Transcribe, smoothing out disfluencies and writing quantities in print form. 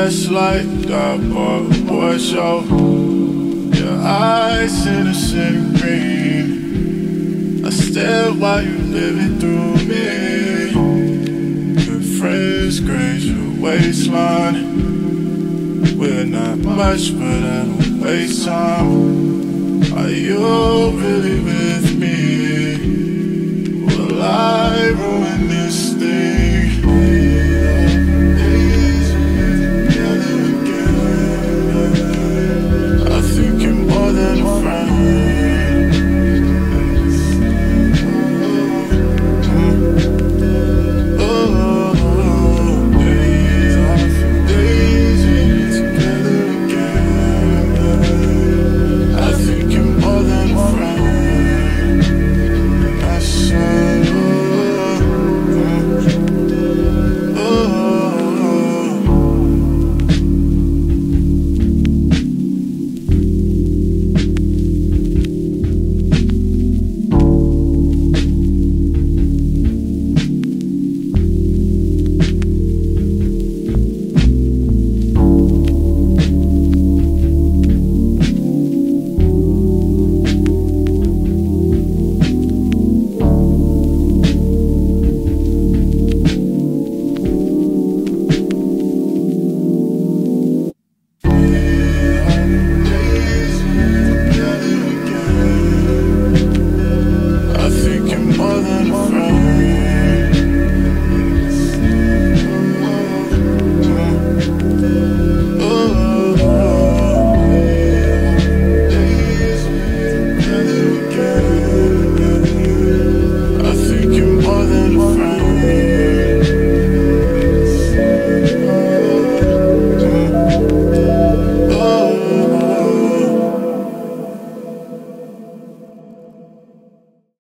flashlight, got bought a war show. Your eyes innocent and green. I stare while you living through me. Good friends graze your waistline. We're not much, but I don't waste time. Are you really with me?